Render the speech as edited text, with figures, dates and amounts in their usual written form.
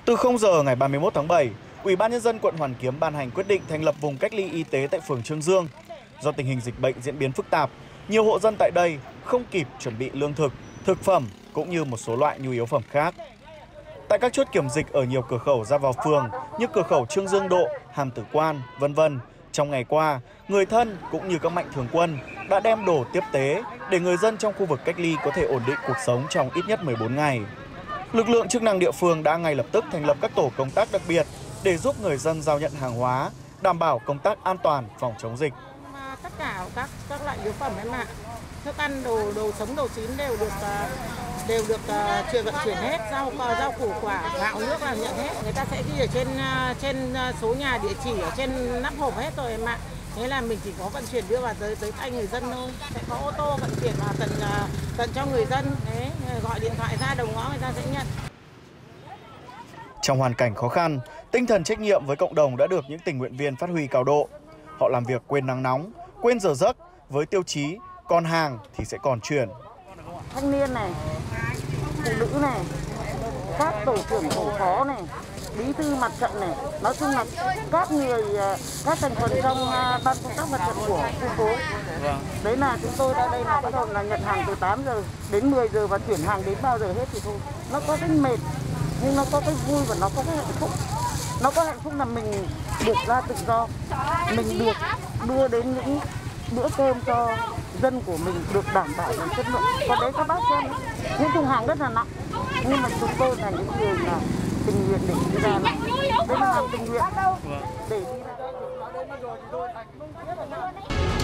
Từ 0 giờ ngày 31 tháng 7, Ủy ban Nhân dân quận Hoàn Kiếm ban hành quyết định thành lập vùng cách ly y tế tại phường Chương Dương. Do tình hình dịch bệnh diễn biến phức tạp, nhiều hộ dân tại đây không kịp chuẩn bị lương thực, thực phẩm cũng như một số loại nhu yếu phẩm khác. Tại các chốt kiểm dịch ở nhiều cửa khẩu ra vào phường như cửa khẩu Chương Dương Độ, Hàm Tử Quan, vân vân, trong ngày qua, người thân cũng như các mạnh thường quân đã đem đồ tiếp tế để người dân trong khu vực cách ly có thể ổn định cuộc sống trong ít nhất 14 ngày. Lực lượng chức năng địa phương đã ngay lập tức thành lập các tổ công tác đặc biệt để giúp người dân giao nhận hàng hóa, đảm bảo công tác an toàn phòng chống dịch. Tất cả các loại yếu phẩm em ạ, thức ăn, đồ sống, đồ chín đều được vận chuyển hết, rau củ quả, gạo, nước là nhận hết. Người ta sẽ ghi ở trên số nhà, địa chỉ ở trên nắp hộp hết rồi em ạ. Thế là mình chỉ có vận chuyển đưa vào tới tay người dân thôi. Sẽ có ô tô vận chuyển vào tận cho người dân. Thế gọi điện thoại ra đầu ngõ người ta sẽ nhận. Trong hoàn cảnh khó khăn, tinh thần trách nhiệm với cộng đồng đã được những tình nguyện viên phát huy cao độ. Họ làm việc quên nắng nóng, quên giờ giấc với tiêu chí còn hàng thì sẽ còn chuyển. Thanh niên này, phụ nữ này, các tổ trưởng tổ phó này, bí thư mặt trận này, nói chung là các thành phần trong ban công tác mặt trận của khu phố. Đấy là chúng tôi ra đây là bắt đầu là nhận hàng từ 8 giờ đến 10 giờ và chuyển hàng đến bao giờ hết thì thôi. Nó có cái mệt nhưng nó có cái vui và nó có cái hạnh phúc. Nó có hạnh phúc là mình được ra tự do, mình được đưa đến những bữa cơm cho dân của mình được đảm bảo về chất lượng. Còn đấy các bác xem, những thùng hàng rất là nặng, nhưng mà chúng tôi là những người là tình nguyện để đi ra này. Đây là hàng tình nguyện để đi ra.